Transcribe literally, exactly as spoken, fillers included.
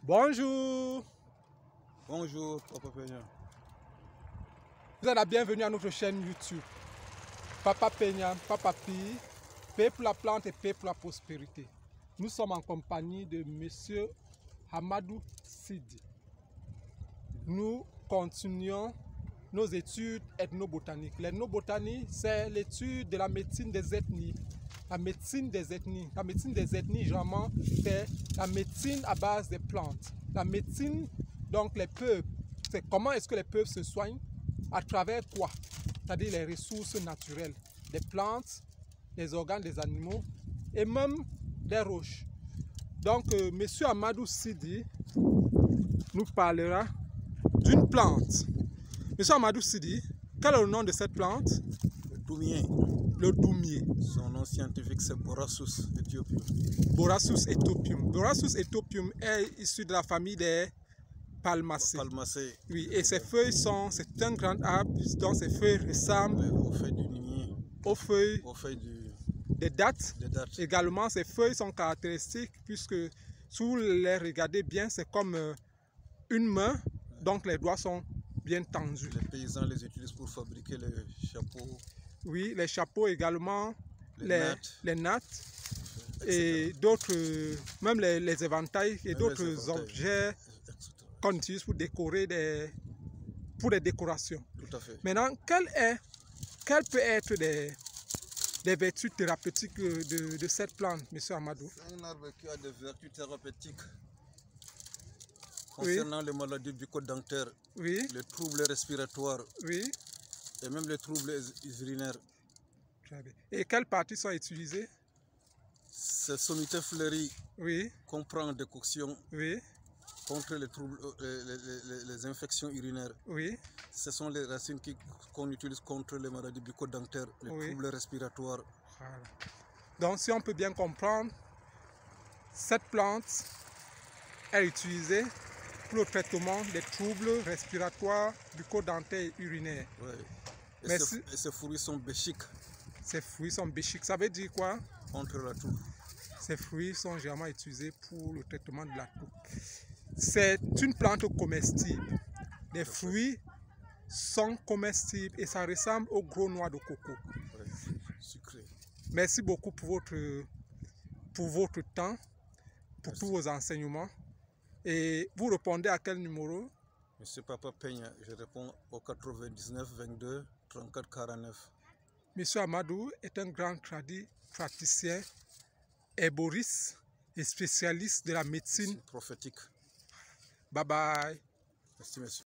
Bonjour. Bonjour, Papa Peña. Vous êtes la bienvenue à notre chaîne YouTube. Papa Peña, Papa Pi, paix pour la plante et paix pour la prospérité. Nous sommes en compagnie de Monsieur Hamadou Sidi. Nous continuons nos études ethnobotaniques. L'ethnobotanie, c'est l'étude de la médecine des ethnies. La médecine des ethnies. La médecine des ethnies, généralement, c'est la médecine à base des plantes. La médecine, donc les peuples, c'est comment est-ce que les peuples se soignent, à travers quoi? C'est-à-dire les ressources naturelles, des plantes, les organes des animaux et même des roches. Donc, euh, Monsieur Hamadou Sidi nous parlera d'une plante. Monsieur Hamadou Sidi, quel est le nom de cette plante? Le doumier. Le doumier. Son nom scientifique c'est Borassus ethiopium. Borassus ethiopium. Borassus ethiopium est issu de la famille des palmacées. Palmacées. Oui, et ses feuilles sont, c'est un grand arbre, dont ses feuilles ressemblent Aux feuilles du ninier. aux feuilles Aux feuilles du, des dattes. des dattes. Également, ses feuilles sont caractéristiques puisque si vous les regardez bien, c'est comme euh, une main, donc les doigts sont bien tendus. Les paysans les utilisent pour fabriquer les chapeaux. Oui, les chapeaux également, Les les, nattes. les nattes et cetera. et d'autres, euh, même les, les éventails et Même d'autres les éventails, objets et cetera. qu'on utilise pour décorer des, pour des décorations. Tout à fait. Maintenant, quelle est, quelle peut être des, des vertus thérapeutiques de, de cette plante, Monsieur Hamadou? C'est un arbre qui a des vertus thérapeutiques Oui. concernant les maladies bucco-dentaires, Oui, les troubles respiratoires oui. et même les troubles urinaires. Très bien. Et quelles parties sont utilisées? Cette sommité fleurie Oui, comprend des coctions oui, contre les troubles, euh, les, les, les infections urinaires. oui, Ce sont les racines qu'on utilise contre les maladies bucco-dentaires, les Oui. troubles respiratoires. voilà. Donc, si on peut bien comprendre, cette plante est utilisée pour le traitement des troubles respiratoires, bucco-dentaires et urinaires. Ouais. Et, Mais ces, si- et ces fruits sont béchiques Ces fruits sont béchiques. Ça veut dire quoi? contre la toux. Ces fruits sont généralement utilisés pour le traitement de la toux. C'est une plante comestible. Les fruits sont comestibles et ça ressemble aux gros noix de coco. Ouais. Sucré. Merci beaucoup pour votre, pour votre temps, pour Merci. tous vos enseignements. Et vous répondez à quel numéro? Monsieur Papa Peña, je réponds au quatre-vingt-dix-neuf vingt-deux trente-quatre quarante-neuf. Monsieur Hamadou est un grand tradi- praticien, herboriste et spécialiste de la médecine. Prophétique. Bye bye. Merci, monsieur.